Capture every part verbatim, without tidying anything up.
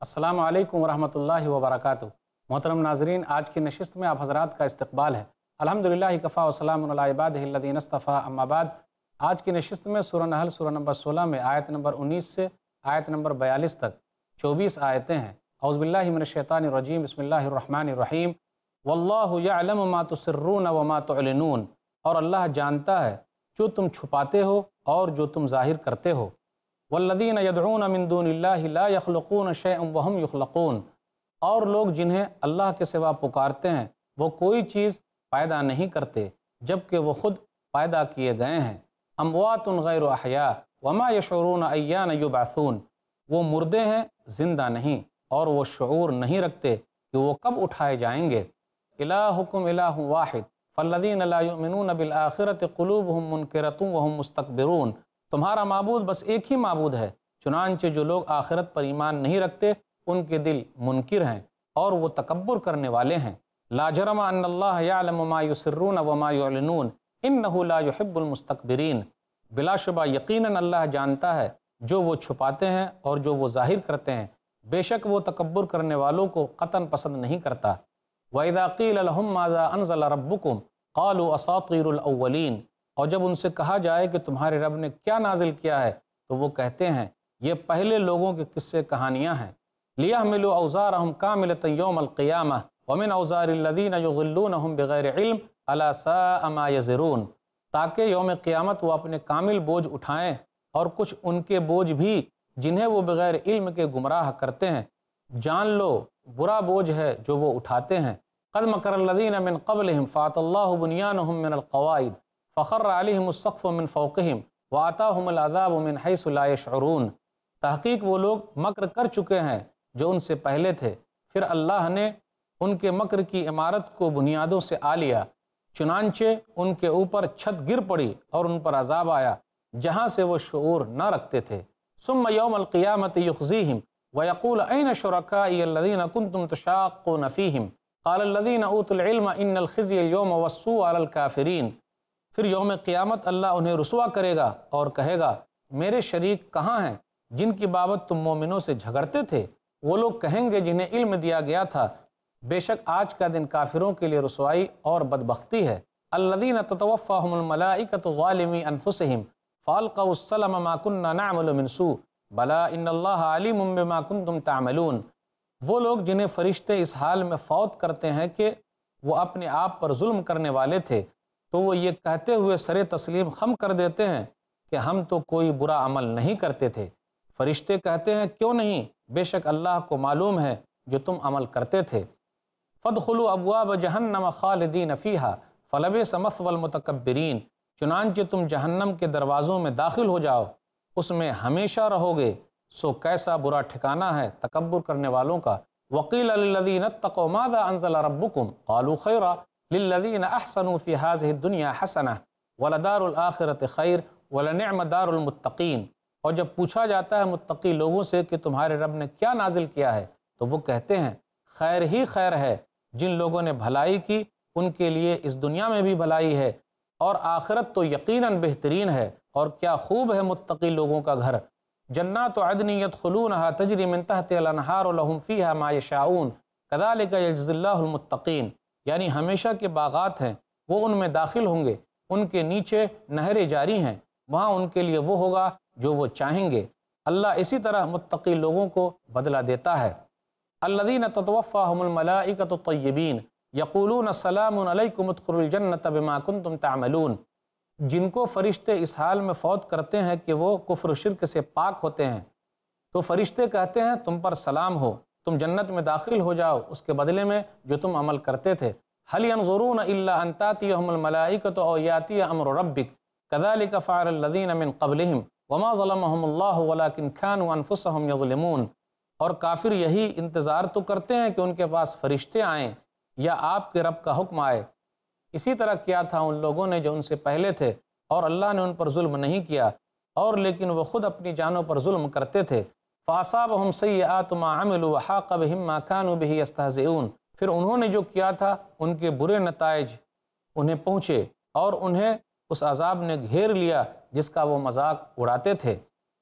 السلام علیکم ورحمۃ اللہ وبرکاتہ۔ محترم ناظرین، آج کی نشست میں آپ حضرات کا استقبال ہے۔ الحمدللہ کفا وسلام علی عبادہ الذین اصطفیٰ، اما بعد۔ آج کی نشست میں سورہ نحل سورہ نمبر سولہ میں آیت نمبر انیس سے آیت نمبر بیالیس تک چوبیس آیتیں ہیں۔ اعوذ باللہ من الشیطان الرجیم، بسم اللہ الرحمن الرحیم۔ واللہ یعلم ما تسرون وما تعلنون، اور اللہ جانتا ہے جو تم چھپاتے ہو اور جو تم ظاہر کرتے ہو۔ والذین یدعون من دون اللہ لا یخلقون شیئا وہم یخلقون، اور لوگ جنہیں اللہ کے سوا پکارتے ہیں وہ کوئی چیز پیدا نہیں کرتے جبکہ وہ خود پیدا کیے گئے ہیں۔ اموات غیر احیاء وما یشعرون ایان یبعثون، وہ مردے ہیں زندہ نہیں اور وہ شعور نہیں رکھتے کہ وہ کب اٹھائے جائیں گے۔ الہکم الہ واحد فالذین لا یؤمنون بالآخرۃ قلوبہم منکرۃ وہم مستکبرون، تمہارا معبود بس ایک ہی معبود ہے، چنانچہ جو لوگ آخرت پر ایمان نہیں رکھتے ان کے دل منکر ہیں اور وہ تکبر کرنے والے ہیں۔ لا جرم ان اللہ یعلم ما یسرون وما یعلنون انہ لا یحب المستکبرین، بلا شبہ یقیناً اللہ جانتا ہے جو وہ چھپاتے ہیں اور جو وہ ظاہر کرتے ہیں، بے شک وہ تکبر کرنے والوں کو قطعاً پسند نہیں کرتا۔ وَإِذَا قِيلَ لَهُمْ مَاذَا أَنزَلَ رَبُّكُمْ قَالُوا أَسَاطِيرُ الْأَوَّلِينَ، اور جب ان سے کہا جائے کہ تمہارے رب نے کیا نازل کیا ہے تو وہ کہتے ہیں یہ پہلے لوگوں کے قصے کہانیاں ہیں۔ لِيَحْمِلُوا أَوْزَارَهُمْ كَامِلَةً يَوْمَ الْقِيَامَةِ وَمِنْ أَوْزَارِ الَّذِينَ يُضِلُّونَهُمْ بِغَيْرِ عِلْمٍ أَلَا سَاءَ مَا يَزِرُونَ، تاکہ یوم قیامت وہ اپنے کامل بوجھ اٹھائیں اور کچھ ان کے بوجھ بھی جنہیں وہ بغیر علم کے گمراہ کرتے ہیں۔ جان لو برا بوجھ ہے جو وہ اٹھاتے ہیں۔ قد مکر الذین من قبلہم فأتی اللہ بنیانہم من القواعد فخر علیہم السقف من فوقہم وآتاہم العذاب من حیث لا یشعرون، تحقیق وہ لوگ مکر کر چکے ہیں جو ان سے پہلے تھے، پھر اللہ نے ان کے مکر کی عمارت کو بنیادوں سے آ لیا، چنانچہ ان کے اوپر چھت گر پڑی اور ان پر عذاب آیا جہاں سے وہ شعور نہ رکھتے تھے۔ ثم یوم القیامت یخزیہم ویقول این شرکائی الذین کنتم تشاقون فیہم قال الذین اوتوا العلم ان الخزی اليوم والسوء علی الکافرین، پھر یوم قیامت اللہ انہیں رسوا کرے گا اور کہے گا میرے شریک کہاں ہیں جن کی بابت تم مومنوں سے جھگڑتے تھے؟ وہ لوگ کہیں گے جنہیں علم دیا گیا تھا بے شک آج کا دن کافروں کے لیے رسوائی اور بدبختی ہے۔ الذین تتوفاہم الملائکۃ ظالمی انفسہم فالقوا السلم ما کننا نعمل من سوء بلا ان اللہ علیم بما کنتم تعملون، وہ لوگ جنہیں فرشتے اس حال میں فوت کرتے ہیں کہ وہ اپنے آپ پر ظلم کرنے والے تھے تو وہ یہ کہتے ہوئے سر تسلیم خم کر دیتے ہیں کہ ہم تو کوئی برا عمل نہیں کرتے تھے۔ فرشتے کہتے ہیں کیوں نہیں، بے شک اللہ کو معلوم ہے جو تم عمل کرتے تھے۔ فادخلوا ابواب جہنم خالدین فیہا فلبئس مثوی المتکبرین، چنانچہ تم جہنم کے دروازوں میں داخل ہو جاؤ، اس میں ہمیشہ رہو گے، سو کیسا برا ٹھکانہ ہے تکبر کرنے والوں کا۔ وقیل للذین اتقوا ماذا انزل ربکم قالوا خیرا للذین احسنوا فی ہذہ الدنیا حسنہ ولدار الآخرۃ خیر ولنعم دار المتقین، اور جب پوچھا جاتا ہے متقی لوگوں سے کہ تمہارے رب نے کیا نازل کیا ہے تو وہ کہتے ہیں خیر ہی خیر ہے، جن لوگوں نے بھلائی کی ان کے لیے اس دنیا میں بھی بھلائی ہے اور آخرت تو یقیناً بہترین ہے، اور کیا خوب ہے متقی لوگوں کا گھر۔ جنات عدن یدخلونہا تجری من تحتہا الانہار لہم فیہا ما یشاؤون کذالک یجزی اللہ المتقین، یعنی ہمیشہ کے باغات ہیں، وہ ان میں داخل ہوں گے، ان کے نیچے نہریں جاری ہیں، وہاں ان کے لیے وہ ہوگا جو وہ چاہیں گے، اللہ اسی طرح متقی لوگوں کو بدلہ دیتا ہے۔ الذین تتوفاہم الملائکۃ الطیبین یقولون سلام علیکم ادخلوا الجنۃ بما کنتم تعملون، جن کو فرشتے اس حال میں فوت کرتے ہیں کہ وہ کفر و شرک سے پاک ہوتے ہیں تو فرشتے کہتے ہیں تم پر سلام ہو، تم جنت میں داخل ہو جاؤ اس کے بدلے میں جو تم عمل کرتے تھے۔ هل ينظرون الا ان تاتيهم الملائکۃ او یاتی امر ربک کذالک فعل الذین من قبلہم وما ظلمهم اللہ ولکن كانوا انفسهم یظلمون، اور کافر یہی انتظار تو کرتے ہیں کہ ان کے پاس فرشتے آئیں یا آپ کے رب کا حکم آئے، اسی طرح کیا تھا ان لوگوں نے جو ان سے پہلے تھے، اور اللہ نے ان پر ظلم نہیں کیا اور لیکن وہ خود اپنی جانوں پر ظلم کرتے تھے۔ فَأَصَابَهُمْ سَيِّئَاتُ مَا عَمِلُوا وَحَاقَ بِهِمْ مَا كَانُوا بِهِ يَسْتَهْزِئُونَ، پھر انہوں نے جو کیا تھا ان کے برے نتائج انہیں پہنچے اور انہیں اس عذاب نے گھیر لیا جس کا وہ مذاق اڑاتے تھے۔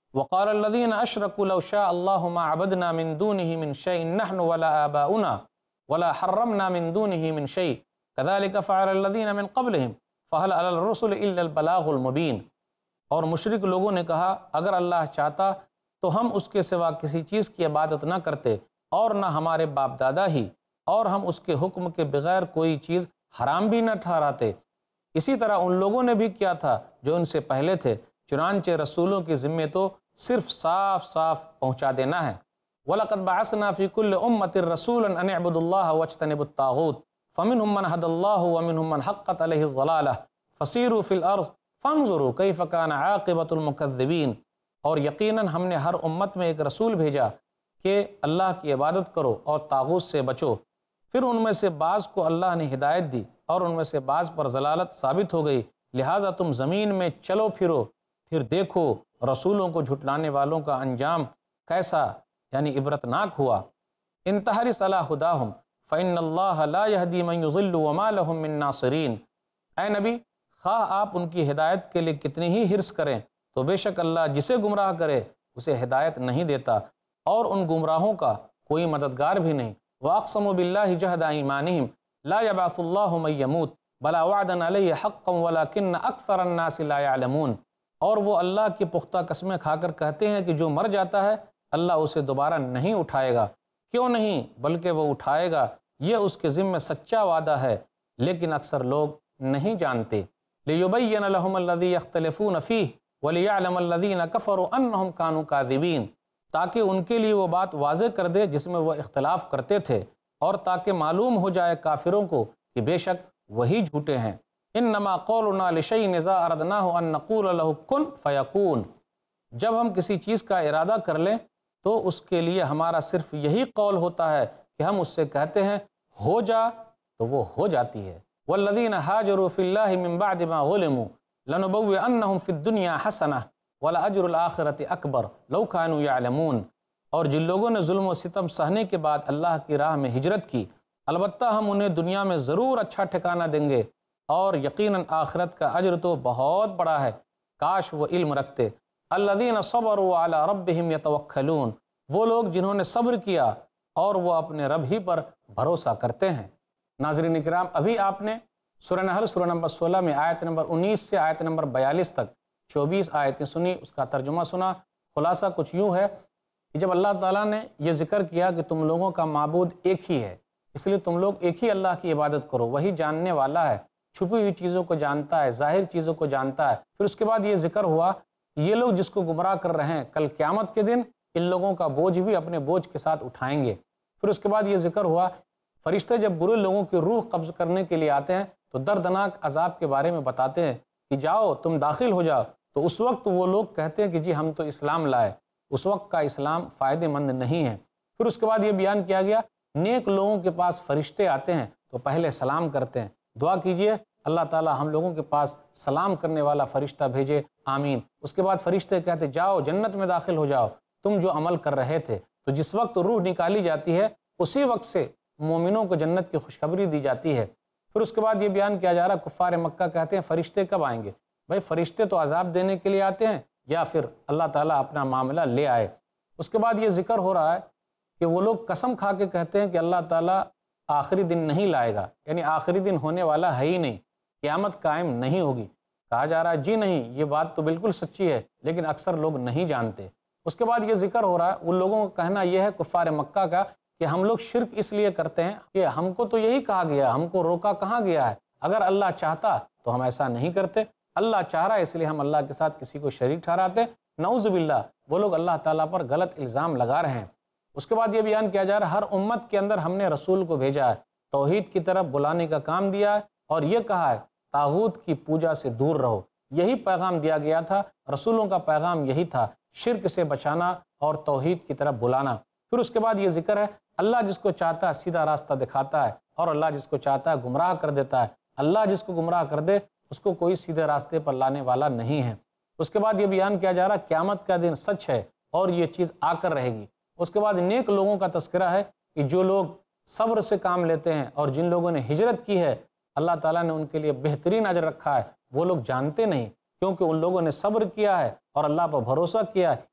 وقال الذين اشركوا لو شاء الله ما عبدنا من دونه من شيء نحن ولا آباؤنا ولا حرمنا من دونه من شيء كذلك فعل الذين من قبلهم فهل على الرسل الا البلاغ المبين۔ اور مشرک لوگوں نے کہا اگر اللہ چاہتا تو ہم اس کے سوا کسی چیز کی عبادت نہ کرتے اور نہ ہمارے باپ دادا ہی، اور ہم اس کے حکم کے بغیر کوئی چیز حرام بھی نہ ٹھہراتے۔ اسی طرح ان لوگوں نے بھی کیا تھا جو ان سے پہلے تھے، چنانچہ رسولوں کی ذمہ تو صرف صاف صاف پہنچا دینا ہے۔ وَلَقَدْ بَعَثْنَا فِي كُلِّ أُمَّةٍ رَسُولًا أَنِ اعْبُدُوا اللَّهَ وَاجْتَنِبُوا الطَّاغُوتَ فَمِنْهُمْ مَنْ هَدَى اللَّهُ وَمِنْهُمْ مَنْ حَقَّتْ عَلَيْهِ الضَّلَالَةُ فَسِيرُوا فِي الْأَرْضِ فَانظُرُوا كَيْفَ كَانَ عَاقِبَةُ الْمُكَذِّبِينَ۔ اور یقیناً ہم نے ہر امت میں ایک رسول بھیجا کہ اللہ کی عبادت کرو اور طاغوت سے بچو، پھر ان میں سے بعض کو اللہ نے ہدایت دی اور ان میں سے بعض پر ضلالت ثابت ہو گئی، لہٰذا تم زمین میں چلو پھرو، پھر دیکھو رسولوں کو جھٹلانے والوں کا انجام کیسا یعنی عبرتناک ہوا۔ ان تحرص علی ہداہم فإن اللہ لا یہدی من یضل وما لہم من ناصرین۔ اے نبی، خواہ آپ ان کی ہدایت کے لیے کتنی ہی حرص کریں تو بے شک اللہ جسے گمراہ کرے اسے ہدایت نہیں دیتا، اور ان گمراہوں کا کوئی مددگار بھی نہیں۔ وَأَقْسَمُوا بِاللَّهِ جَهْدَ أَيْمَانِهِمْ لَا يَبْعَثُ اللَّهُ مَن يَمُوتُ بَلَا وَعْدًا عَلَيْهِ حَقًّا وَلَكِنَّ أَكْثَرَ النَّاسِ لَا يَعْلَمُونَ۔ اور وہ اللہ کی پختہ قسمیں کھا کر کہتے ہیں کہ جو مر جاتا ہے اللہ اسے دوبارہ نہیں اٹھائے گا، کیوں نہیں بلکہ وہ اٹھائے گا، یہ اس کے ذمہ سچا وعدہ ہے، لیکن اکثر لوگ نہیں جانتے۔ لِيُبَيِّنَ لَهُمُ الَّذِي يَخْتَلِفُونَ فِيهِ وَلِيَعْلَمَ الَّذِينَ كَفَرُوا أَنَّهُمْ كَانُوا كَاذِبِينَ، تاکہ ان کے لیے وہ بات واضح کر دے جس میں وہ اختلاف کرتے تھے، اور تاکہ معلوم ہو جائے کافروں کو کہ بے شک وہی جھوٹے ہیں۔ انما قولنا لشیء اذا اردناه ان نقول له کن فیکون۔ جب ہم کسی چیز کا ارادہ کر لیں تو اس کے لیے ہمارا صرف یہی قول ہوتا ہے کہ ہم اس سے کہتے ہیں ہو جا تو وہ ہو جاتی ہے۔ والذین ہاجروا فی اللہ من بعد ما غلموا لنبوئنہم فی الدنیا حسنہ ولأجر الآخرۃ اکبر لو کانوا یعلمون۔ اور جن لوگوں نے ظلم و ستم سہنے کے بعد اللہ کی راہ میں ہجرت کی، البتہ ہم انہیں دنیا میں ضرور اچھا ٹھکانہ دیں گے، اور یقیناً آخرت کا اجر تو بہت بڑا ہے، کاش وہ علم رکھتے۔ الذین صبروا علی ربہم یتوکلون، وہ لوگ جنہوں نے صبر کیا اور وہ اپنے رب ہی پر بھروسہ کرتے ہیں۔ ناظرین اکرام، ابھی آپ نے سورہ نحل سورہ نمبر سولہ میں آیت نمبر انیس سے آیت نمبر بیالیس تک چوبیس آیتیں سنی، اس کا ترجمہ سنا۔ خلاصہ کچھ یوں ہے کہ جب اللہ تعالیٰ نے یہ ذکر کیا کہ تم لوگوں کا معبود ایک ہی ہے، اس لیے تم لوگ ایک ہی اللہ کی عبادت کرو، وہی جاننے والا ہے، چھپی ہوئی چیزوں کو جانتا ہے، ظاہر چیزوں کو جانتا ہے۔ پھر اس کے بعد یہ ذکر ہوا کہ یہ لوگ جس کو گمراہ کر رہے ہیں کل قیامت کے دن ان لوگوں کا بوجھ بھی اپنے بوجھ کے ساتھ اٹھائیں گے۔ پھر اس کے بعد یہ ذکر ہوا فرشتے جب برے لوگوں کی روح قبض کرنے کے لیے آتے ہیں تو دردناک عذاب کے بارے میں بتاتے ہیں کہ جاؤ تم داخل ہو جاؤ، تو اس وقت وہ لوگ کہتے ہیں کہ جی ہم تو اسلام لائے، اس وقت کا اسلام فائدہ مند نہیں ہے۔ پھر اس کے بعد یہ بیان کیا گیا نیک لوگوں کے پاس فرشتے آتے ہیں تو پہلے سلام کرتے ہیں، دعا کیجئے اللہ تعالیٰ ہم لوگوں کے پاس سلام کرنے والا فرشتہ بھیجے، آمین۔ اس کے بعد فرشتے کہتے جاؤ جنت میں داخل ہو جاؤ، تم جو عمل کر رہے تھے۔ تو جس وقت روح نکالی جاتی ہے اسی وقت سے مومنوں کو جنت کی خوشخبری دی جاتی ہے۔ پھر اس کے بعد یہ بیان کیا جا رہا ہے کفار مکہ کہتے ہیں فرشتے کب آئیں گے؟ بھائی فرشتے تو عذاب دینے کے لیے آتے ہیں یا پھر اللہ تعالیٰ اپنا معاملہ لے آئے۔ اس کے بعد یہ ذکر ہو رہا ہے کہ وہ لوگ قسم کھا کے کہتے ہیں کہ اللہ تعالیٰ آخری دن نہیں لائے گا، یعنی آخری دن ہونے والا ہے ہی نہیں، قیامت قائم نہیں ہوگی۔ کہا جا رہا ہے جی نہیں، یہ بات تو بالکل سچی ہے لیکن اکثر لوگ نہیں جانتے۔ اس کے بعد یہ ذکر ہو رہا ہے ان لوگوں کا کہنا یہ ہے کفار مکہ کا کہ ہم لوگ شرک اس لیے کرتے ہیں کہ ہم کو تو یہی کہا گیا، ہم کو روکا کہاں گیا ہے، اگر اللہ چاہتا تو ہم ایسا نہیں کرتے، اللہ چاہ رہا ہے اس لیے ہم اللہ کے ساتھ کسی کو شریک ٹھہراتے۔ نعوذ باللہ، وہ لوگ اللہ تعالیٰ پر غلط الزام لگا رہے ہیں۔ اس کے بعد یہ بیان کیا جا رہا ہے ہر امت کے اندر ہم نے رسول کو بھیجا ہے، توحید کی طرف بلانے کا کام دیا ہے، اور یہ کہا ہے طاغوت کی پوجا سے دور رہو۔ یہی پیغام دیا گیا تھا، رسولوں کا پیغام یہی تھا، شرک سے بچانا اور توحید کی طرف بلانا۔ پھر اس کے بعد یہ ذکر ہے اللہ جس کو چاہتا ہے سیدھا راستہ دکھاتا ہے اور اللہ جس کو چاہتا ہے گمراہ کر دیتا ہے۔ اللہ جس کو گمراہ کر دے اس کو کوئی سیدھے راستے پر لانے والا نہیں ہے۔ اس کے بعد یہ بیان کیا جا رہا ہے قیامت کا دن سچ ہے اور یہ چیز آ کر رہے گی۔ اس کے بعد نیک لوگوں کا تذکرہ ہے کہ جو لوگ صبر سے کام لیتے ہیں اور جن لوگوں نے ہجرت کی ہے اللہ تعالیٰ نے ان کے لیے بہترین اجر رکھا ہے، وہ لوگ جانتے نہیں کیونکہ ان لوگوں نے صبر کیا ہے اور اللہ پر بھروسہ کیا ہے،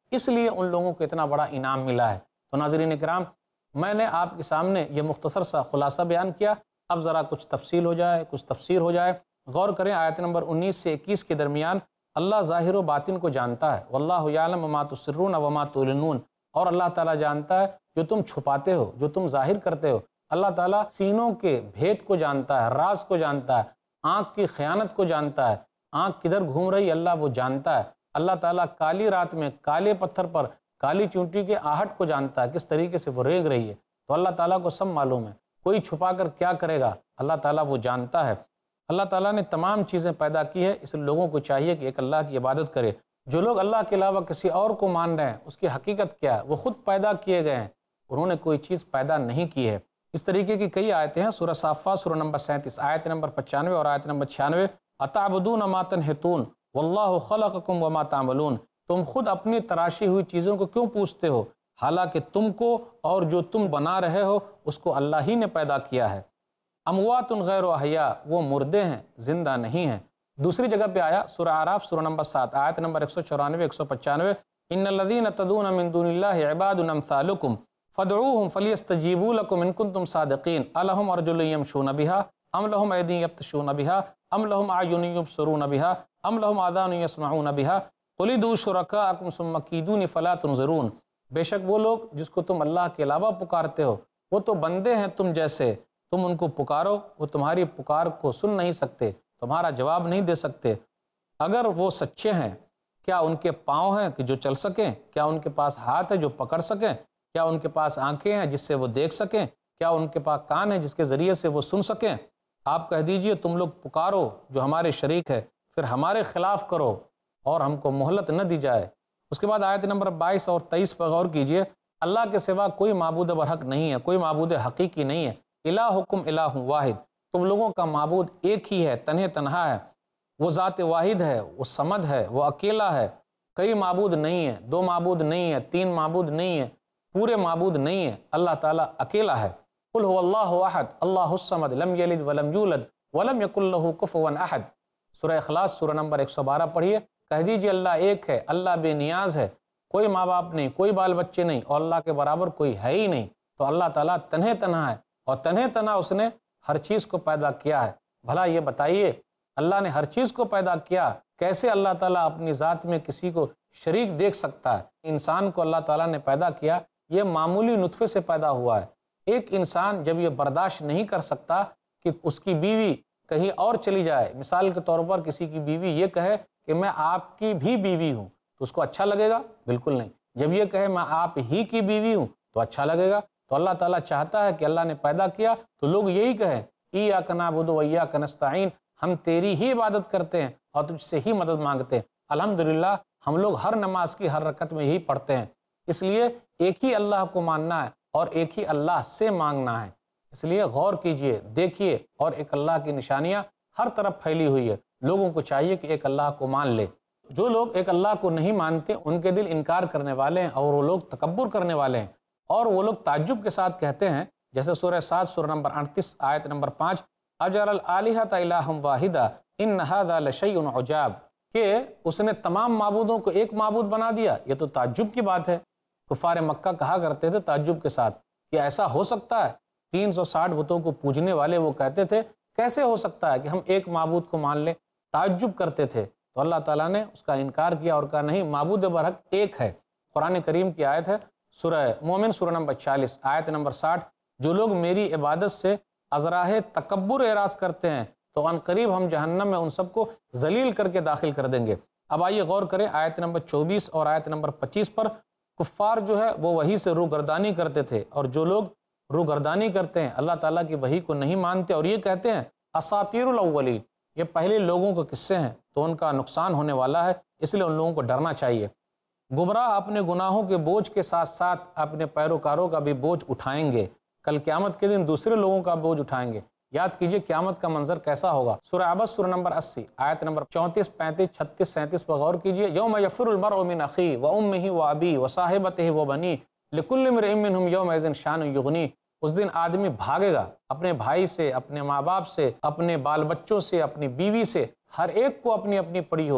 اس لیے ان لوگوں کو اتنا بڑا انعام ملا ہے۔ تو ناظرین اکرام، میں نے آپ کے سامنے یہ مختصر سا خلاصہ بیان کیا، اب ذرا کچھ تفصیل ہو جائے، کچھ تفسیر ہو جائے۔ غور کریں آیت نمبر انیس سے اکیس کے درمیان اللہ ظاہر و باطن کو جانتا ہے، واللہ یعلم ما تسرون وما تعلنون، اور اللہ تعالیٰ جانتا ہے جو تم چھپاتے ہو، جو تم ظاہر کرتے ہو۔ اللہ تعالیٰ سینوں کے بھید کو جانتا ہے، راز کو جانتا ہے، آنکھ کی خیانت کو جانتا ہے، آنکھ کدھر گھوم رہی اللہ وہ جانتا ہے۔ اللہ تعالیٰ کالی رات میں کالے پتھر پر کالی چونٹی کے آہٹ کو جانتا ہے، کس طریقے سے وہ ریگ رہی ہے، تو اللہ تعالیٰ کو سب معلوم ہے۔ کوئی چھپا کر کیا کرے گا اللہ تعالیٰ وہ جانتا ہے۔ اللہ تعالیٰ نے تمام چیزیں پیدا کی ہے، اس لیے لوگوں کو چاہیے کہ ایک اللہ کی عبادت کرے۔ جو لوگ اللہ کے علاوہ کسی اور کو مان رہے ہیں، اس کی حقیقت کیا ہے؟ وہ خود پیدا کیے گئے ہیں، انہوں نے کوئی چیز پیدا نہیں کی ہے۔ اس طریقے کی کئی آیتیں ہیں، سورہ صافات سورہ نمبر سینتیس آیت نمبر پچانوے اور آیت نمبر چھیانوے، اتعبدون ما تنحتون واللہ خلقکم وما تعملون، تم خود اپنی تراشی ہوئی چیزوں کو کیوں پوچھتے ہو، حالانکہ تم کو اور جو تم بنا رہے ہو اس کو اللہ ہی نے پیدا کیا ہے۔ اموات غیر احیاء، وہ مردے ہیں، زندہ نہیں ہیں۔ دوسری جگہ پہ آیا سورہ اعراف سورہ نمبر سات آیت نمبر ایک سو چورانوے ایک سو پچانوے، ان الذین تدعون من دون اللہ عباد امثالکم فادعوہم فلیستجیبوا لکم ان کنتم صادقین الہم ارجل یمشون بہا ام لہم ایدی یبطشون بہا ام لہم اعین یبصرون بہا ام لہم آذان یسمعون بہا قل ادعوا شرکاءکم ثم کیدون فلا تنظرون، بے شک وہ لوگ جس کو تم اللہ کے علاوہ پکارتے ہو وہ تو بندے ہیں تم جیسے، تم ان کو پکارو وہ تمہاری پکار کو سن نہیں سکتے، تمہارا جواب نہیں دے سکتے۔ اگر وہ سچے ہیں کیا ان کے پاؤں ہیں کہ جو چل سکیں؟ کیا ان کے پاس ہاتھ ہے جو پکڑ سکیں؟ کیا ان کے پاس آنکھیں ہیں جس سے وہ دیکھ سکیں؟ کیا ان کے پاس کان ہیں جس کے ذریعے سے وہ سن سکیں؟ آپ کہہ دیجئے تم لوگ پکارو جو ہمارے شریک ہے، پھر ہمارے خلاف کرو اور ہم کو مہلت نہ دی جائے۔ اس کے بعد آیت نمبر بائیس اور تیئیس پر غور کیجئے، اللہ کے سوا کوئی معبود برحق نہیں ہے، کوئی معبود حقیقی نہیں ہے، الہکم الہ واحد، تم لوگوں کا معبود ایک ہی ہے، تنہے تنہا ہے، وہ ذات واحد ہے، وہ صمد ہے، وہ اکیلا ہے، کئی معبود نہیں ہے، دو معبود نہیں ہے، تین معبود نہیں ہے، پورے معبود نہیں ہے، اللہ تعالیٰ اکیلا ہے۔ قل هو اللہ احد اللہ الصمد لم یلد ولم یولد ولم یکن لہ کفوا احد، سورہ اخلاص سورہ نمبر ایک سو بارہ پڑھیے، کہہ دیجئے اللہ ایک ہے، اللہ بے نیاز ہے، کوئی ماں باپ نہیں، کوئی بال بچے نہیں، اور اللہ کے برابر کوئی ہے ہی نہیں۔ تو اللہ تعالیٰ تنہے تنہا ہے، اور تنہے تنہا اس نے ہر چیز کو پیدا کیا ہے۔ بھلا یہ بتائیے اللہ نے ہر چیز کو پیدا کیا، کیسے اللہ تعالیٰ اپنی ذات میں کسی کو شریک دیکھ سکتا ہے؟ انسان کو اللہ تعالیٰ نے پیدا کیا، یہ معمولی نطفے سے پیدا ہوا ہے۔ ایک انسان جب یہ برداشت نہیں کر سکتا کہ اس کی بیوی کہیں اور چلی جائے، مثال کے طور پر کسی کی بیوی یہ کہے کہ میں آپ کی بھی بیوی ہوں، تو اس کو اچھا لگے گا؟ بالکل نہیں۔ جب یہ کہے میں آپ ہی کی بیوی ہوں تو اچھا لگے گا۔ تو اللہ تعالیٰ چاہتا ہے کہ اللہ نے پیدا کیا تو لوگ یہی کہیں ایاک نعبد و ایاک نستعین، ہم تیری ہی عبادت کرتے ہیں اور تجھ سے ہی مدد مانگتے ہیں۔ الحمدللہ ہم لوگ ہر نماز کی ہر رکعت میں یہی پڑھتے ہیں۔ اس لیے ایک ہی اللہ کو ماننا ہے اور ایک ہی اللہ سے مانگنا ہے۔ اس لیے غور کیجئے، دیکھیے، اور ایک اللہ کی نشانیاں ہر طرف پھیلی ہوئی ہے، لوگوں کو چاہیے کہ ایک اللہ کو مان لے۔ جو لوگ ایک اللہ کو نہیں مانتے ان کے دل انکار کرنے والے ہیں، اور وہ لوگ تکبر کرنے والے ہیں، اور وہ لوگ تعجب کے ساتھ کہتے ہیں، جیسے سورہ سات سورہ نمبر اڑتیس آیت نمبر پانچ، اجعل الآلہۃ الہا واحدا ان ھذا لشیء عجاب، کہ اس نے تمام معبودوں کو ایک معبود بنا دیا۔ یہ تو تعجب کی بات ہے۔ کفار مکہ کہا کرتے تھے تعجب کے ساتھ کہ ایسا ہو سکتا ہے؟ تین سو ساٹھ بتوں کو پوجنے والے وہ کہتے تھے کیسے ہو سکتا ہے کہ ہم ایک معبود کو مان لیں؟ تعجب کرتے تھے۔ تو اللہ تعالیٰ نے اس کا انکار کیا اور کہا نہیں، معبود برحق ایک ہے۔ قرآن کریم کی آیت ہے سورہ مومن سورہ نمبر چالیس آیت نمبر ساٹھ، جو لوگ میری عبادت سے ازراہ تکبر اعراض کرتے ہیں تو ان قریب ہم جہنم میں ان سب کو ذلیل کر کے داخل کر دیں گے۔ اب آئیے غور کریں آیت نمبر چوبیس اور آیت نمبر پچیس پر۔ کفار جو ہے وہ وحی سے روگردانی کرتے تھے، اور جو لوگ روگردانی کرتے ہیں اللہ تعالیٰ کی وحی کو نہیں مانتے اور یہ کہتے ہیں اساطیر الاولین، یہ پہلے لوگوں کے قصے ہیں، تو ان کا نقصان ہونے والا ہے، اس لیے ان لوگوں کو ڈرنا چاہیے۔ گمراہ اپنے گناہوں کے بوجھ کے ساتھ ساتھ اپنے پیروکاروں کا بھی بوجھ اٹھائیں گے، کل قیامت کے دن دوسرے لوگوں کا بوجھ اٹھائیں گے۔ یاد کیجئے قیامت کا منظر کیسا ہوگا۔ سورہ عبس سورہ نمبر اسی آیت نمبر چونتیس پینتیس چھتیس سینتیس پر غور کیجئے، یوم یفر المرء من اخیہ وامہ وابیہ وصاحبتہ وبنیہ لکل امرئ منہم یومئذ شان یغنیہ، اس دن آدمی بھاگے گا اپنے بھائی سے، اپنے ماں باپ سے، اپنے بال بچوں سے، اپنی بیوی سے، ہر ایک کو اپنی اپنی پڑی ہوگی۔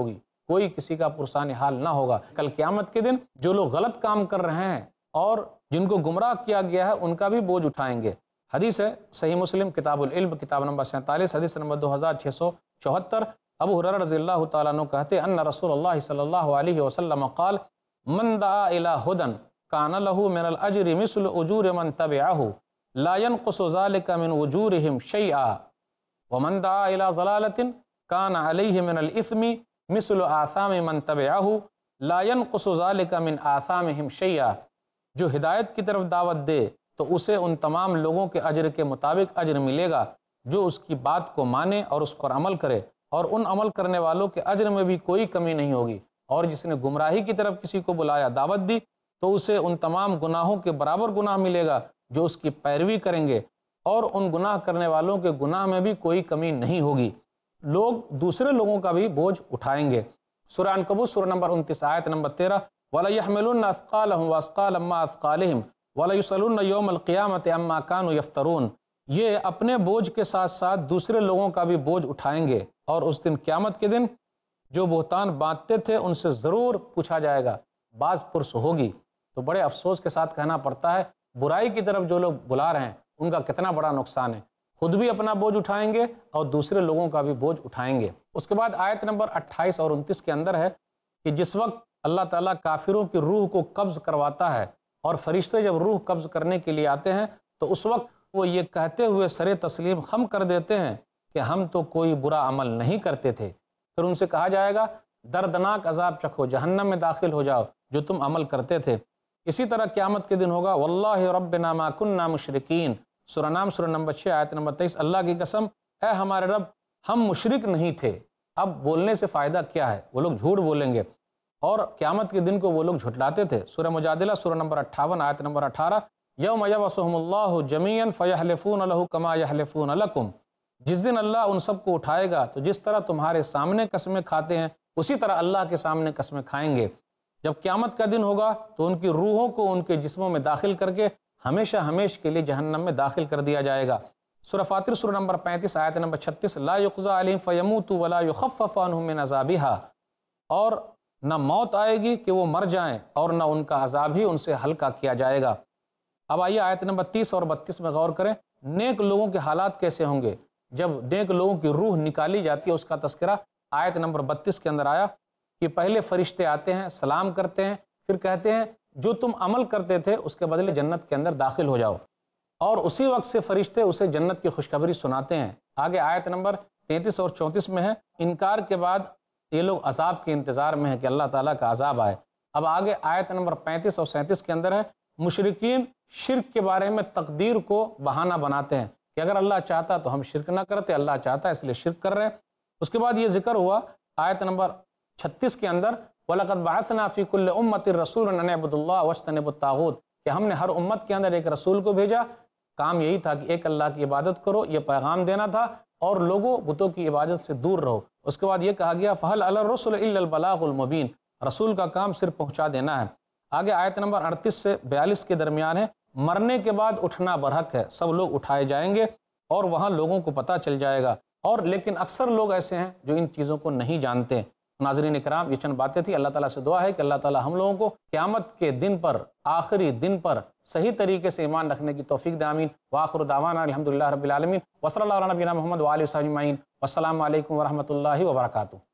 کوئی کسی کا پرسان حال نہ ہوگا۔ کل قیامت کے دن جو لوگ غلط کام کر رہے ہیں اور جن کو گمراہ کیا گیا ہے ان کا بھی بوجھ اٹھائیں گے۔ حدیث ہے صحیح مسلم کتاب العلم کتاب نمبر سینتالیس حدیث نمبر دو ہزار چھ سو چوہتر، ابو ہریرہ رضی اللہ تعالیٰ عنہ کہتے ان رسول اللہ صلی اللہ علیہ وسلم قال من دعا الى ہدن کان له من الاجر مثل اجور من تبعه لا ينقص ذلك من اجورهم شيئا ومن دعا الى ضلالة كان عليه من الاثم مثل آثام من تبعه لا ينقص ذلك من آثامهم شيئا۔ جو ہدایت کی طرف دعوت دے تو اسے ان تمام لوگوں کے اجر کے مطابق اجر ملے گا جو اس کی بات کو مانے اور اس پر عمل کرے، اور ان عمل کرنے والوں کے اجر میں بھی کوئی کمی نہیں ہوگی۔ اور جس نے گمراہی کی طرف کسی کو بلایا، دعوت دی، تو اسے ان تمام گناہوں کے برابر گناہ ملے گا جو اس کی پیروی کریں گے، اور ان گناہ کرنے والوں کے گناہ میں بھی کوئی کمی نہیں ہوگی۔ لوگ دوسرے لوگوں کا بھی بوجھ اٹھائیں گے۔ سورہ عنکبوت سورہ نمبر انتیس آیت نمبر تیرہ وَلَيَحْمِلُنَّ أَثْقَالَهُمْ وَأَثْقَالًا مَّا أَثْقَالِهِمْ وَلَيُسْأَلُنَّ يَوْمَ الْقِيَامَةِ عَمَّا كَانُوا يَفْتَرُونَ۔ یہ اپنے بوجھ کے ساتھ ساتھ دوسرے لوگوں کا بھی بوجھ اٹھائیں گے، اور اس دن قیامت کے دن جو بہتان باندھتے تھے ان سے ضرور پوچھا جائے گا، باز پرس ہوگی۔ تو بڑے افسوس کے ساتھ کہنا پڑتا ہے برائی کی طرف جو لوگ بلا رہے ہیں ان کا کتنا بڑا نقصان ہے، خود بھی اپنا بوجھ اٹھائیں گے اور دوسرے لوگوں کا بھی بوجھ اٹھائیں گے۔ اس کے بعد آیت نمبر اٹھائیس اور انتیس کے اندر ہے کہ جس وقت اللہ تعالیٰ کافروں کی روح کو قبض کرواتا ہے اور فرشتے جب روح قبض کرنے کے لیے آتے ہیں تو اس وقت وہ یہ کہتے ہوئے سر تسلیم خم کر دیتے ہیں کہ ہم تو کوئی برا عمل نہیں کرتے تھے۔ پھر ان سے کہا جائے گا دردناک عذاب چکھو، جہنم میں داخل ہو جاؤ جو تم عمل کرتے تھے۔ اسی طرح قیامت کے دن ہوگا واللہ ربنا ما کننا مشرکین، سورہ نام سورہ نمبر چھ آیت نمبر تیئیس، اللہ کی قسم اے ہمارے رب ہم مشرک نہیں تھے۔ اب بولنے سے فائدہ کیا ہے؟ وہ لوگ جھوٹ بولیں گے، اور قیامت کے دن کو وہ لوگ جھٹلاتے تھے۔ سورہ مجادلہ سورہ نمبر اٹھاون آیت نمبر اٹھارہ یوم یبعثہم اللہ جمیعا فیحلفون لہ کما یحلفون لکم، جس دن اللہ ان سب کو اٹھائے گا تو جس طرح تمہارے سامنے قسمیں کھاتے ہیں اسی طرح اللہ کے سامنے قسمیں کھائیں گے۔ جب قیامت کا دن ہوگا تو ان کی روحوں کو ان کے جسموں میں داخل کر کے ہمیشہ ہمیش کے لیے جہنم میں داخل کر دیا جائے گا۔ سورہ فاطر سورہ نمبر پینتیس آیت نمبر چھتیس لا یقضی علیہم فیموتوا ولا یخفف عنہم من عذابہا، اور نہ موت آئے گی کہ وہ مر جائیں اور نہ ان کا عذاب ہی ان سے ہلکا کیا جائے گا۔ اب آئیے آیت نمبر تیس اور بتیس میں غور کریں، نیک لوگوں کے حالات کیسے ہوں گے۔ جب نیک لوگوں کی روح نکالی جاتی ہے اس کا تذکرہ آیت نمبر بتیس کے اندر آیا کہ پہلے فرشتے آتے ہیں، سلام کرتے ہیں، پھر کہتے ہیں جو تم عمل کرتے تھے اس کے بدلے جنت کے اندر داخل ہو جاؤ، اور اسی وقت سے فرشتے اسے جنت کی خوشخبری سناتے ہیں۔ آگے آیت نمبر تینتیس اور چونتیس میں ہے انکار کے بعد یہ لوگ عذاب کے انتظار میں ہے کہ اللہ تعالیٰ کا عذاب آئے۔ اب آگے آیت نمبر پینتیس اور سینتیس کے اندر ہے مشرکین شرک کے بارے میں تقدیر کو بہانہ بناتے ہیں کہ اگر اللہ چاہتا تو ہم شرک نہ کرتے، اللہ چاہتا ہے اس لیے شرک کر رہے ہیں۔ اس کے بعد یہ ذکر ہوا آیت نمبر چھتیس کے اندر وَلَقَدْ بَعَثْنَا فِي كُلِّ أُمَّةٍ رَسُولًا أَنِ اعْبُدُوا اللَّهَ وَاجْتَنِبُوا الطَّاغُوتَ، کہ ہم نے ہر امت کے اندر ایک رسول کو بھیجا، کام یہی تھا کہ ایک اللہ کی عبادت کرو، یہ پیغام دینا تھا، اور لوگوں بتوں کی عبادت سے دور رہو۔ اس کے بعد یہ کہا گیا فَهَلْ عَلَى الرُّسُلِ إِلَّا الْبَلَاغُ الْمُبِينُ، رسول کا کام صرف پہنچا دینا ہے۔ آگے آیت نمبر اڑتیس سے بیالیس کے درمیان ہے مرنے کے بعد اٹھنا برحق ہے، سب لوگ اٹھائے جائیں گے اور وہاں لوگوں کو پتہ چل جائے گا، اور لیکن اکثر لوگ ایسے ہیں جو ان چیزوں کو نہیں جانتے۔ ناظرین اکرام، یہ چند باتیں تھیں۔ اللہ تعالیٰ سے دعا ہے کہ اللہ تعالیٰ ہم لوگوں کو قیامت کے دن پر، آخری دن پر صحیح طریقے سے ایمان رکھنے کی توفیق دے، آمین۔ وآخر دعوانا الحمدللہ رب العالمین، وصلی اللہ علی نبینا محمد وآلہ وصحبہ اجمعین، والسلام علیکم ورحمۃ اللہ وبرکاتہ۔